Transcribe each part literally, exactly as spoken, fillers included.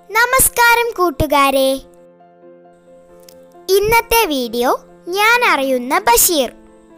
നമസ്കാരം കൂട്ടുകാരെ. ഇന്നത്തെ വീഡിയോ ഞാൻ അറിയുന്ന ബഷീർ.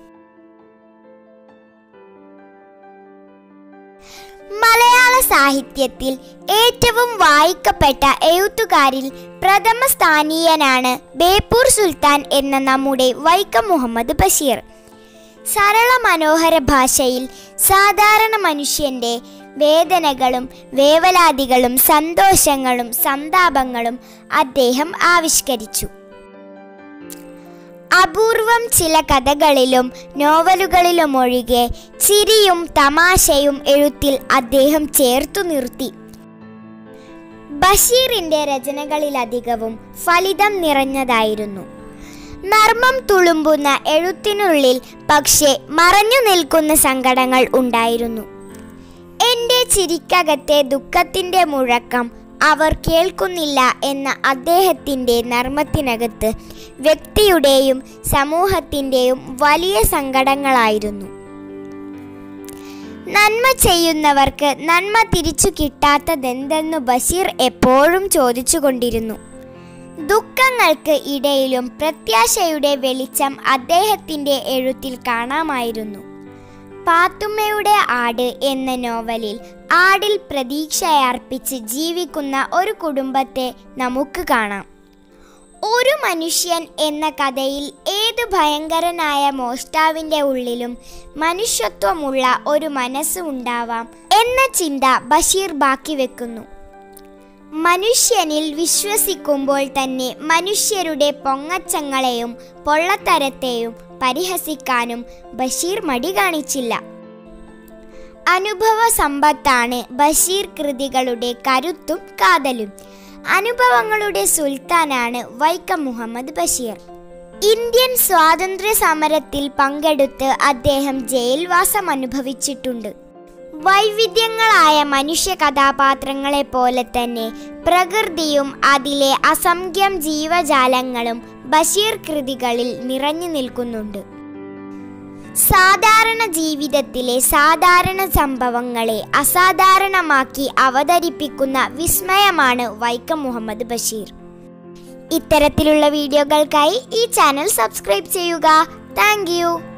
മലയാള സാഹിത്യത്തിൽ ഏറ്റവും വായിക്കപ്പെട്ട എഴുത്തുകാരിൽ പ്രഥമ സ്ഥാനീയനാണ് ബേപ്പൂർ സുൽത്താൻ എന്ന നമ്മുടെ വൈക്കം മുഹമ്മദ് ബഷീർ. സരള മനോഹര ഭാഷയിൽ സാധാരണ മനുഷ്യന്റെ വേദനകളും വേവലാതികളും സന്തോഷങ്ങളും സന്താപങ്ങളും അദ്ദേഹം ആവിഷ്കരിച്ചു. അപൂർവം ചില കഥകളിലും നോവലുകളിലും ഒഴികെ ചിരിയും തമാശയും എഴുത്തിൽ അദ്ദേഹം ചേർത്തു നിർത്തി. ബഷീറിന്റെ രചനകളിലധികവും ഫലിതം നിറഞ്ഞതായിരുന്നു. നർമ്മം തുളുമ്പുന്ന എഴുത്തിനുള്ളിൽ പക്ഷേ മറഞ്ഞു നിൽക്കുന്ന സങ്കടങ്ങൾ ഉണ്ടായിരുന്നു. എൻ്റെ ചിരിക്കകത്തെ ദുഃഖത്തിൻ്റെ മുഴക്കം അവർ കേൾക്കുന്നില്ല എന്ന അദ്ദേഹത്തിൻ്റെ നർമ്മത്തിനകത്ത് വ്യക്തിയുടെയും സമൂഹത്തിൻ്റെയും വലിയ സങ്കടങ്ങളായിരുന്നു. നന്മ ചെയ്യുന്നവർക്ക് നന്മ തിരിച്ചു കിട്ടാത്തതെന്തെന്നു ബഷീർ എപ്പോഴും ചോദിച്ചുകൊണ്ടിരുന്നു. ദുഃഖങ്ങൾക്ക് ഇടയിലും പ്രത്യാശയുടെ വെളിച്ചം അദ്ദേഹത്തിൻ്റെ എഴുത്തിൽ കാണാമായിരുന്നു. പാത്തുമ്മയുടെ ആട് എന്ന നോവലിൽ ആടിൽ പ്രതീക്ഷയർപ്പിച്ച് ജീവിക്കുന്ന ഒരു കുടുംബത്തെ നമുക്ക് കാണാം. ഒരു മനുഷ്യൻ എന്ന കഥയിൽ ഏതു ഭയങ്കരനായ മോഷ്ടാവിൻ്റെ ഉള്ളിലും മനുഷ്യത്വമുള്ള ഒരു മനസ്സ് ഉണ്ടാവാം എന്ന ചിന്ത ബഷീർ ബാക്കി വെക്കുന്നു. മനുഷ്യനിൽ വിശ്വസിക്കുമ്പോൾ തന്നെ മനുഷ്യരുടെ പൊങ്ങച്ചങ്ങളെയും പൊള്ളത്തരത്തെയും പരിഹസിക്കാനും ബഷീർ മടി കാണിച്ചില്ല. അനുഭവ സമ്പത്താണ് ബഷീർ കൃതികളുടെ കരുത്തും കാതലും. അനുഭവങ്ങളുടെ സുൽത്താനാണ് വൈക്കം മുഹമ്മദ് ബഷീർ. ഇന്ത്യൻ സ്വാതന്ത്ര്യ സമരത്തിൽ പങ്കെടുത്ത് അദ്ദേഹം ജയിൽവാസം അനുഭവിച്ചിട്ടുണ്ട്. വൈവിധ്യങ്ങളായ മനുഷ്യ കഥാപാത്രങ്ങളെ പോലെ തന്നെ പ്രകൃതിയും അതിലെ അസംഖ്യം ജീവജാലങ്ങളും ബഷീർ കൃതികളിൽ നിറഞ്ഞു നിൽക്കുന്നുണ്ട്. സാധാരണ ജീവിതത്തിലെ സാധാരണ സംഭവങ്ങളെ അസാധാരണമാക്കി അവതരിപ്പിക്കുന്ന വിസ്മയമാണ് വൈക്കം മുഹമ്മദ് ബഷീർ. ഇത്തരത്തിലുള്ള വീഡിയോകൾക്കായി ഈ ചാനൽ സബ്സ്ക്രൈബ് ചെയ്യുക. Thank U.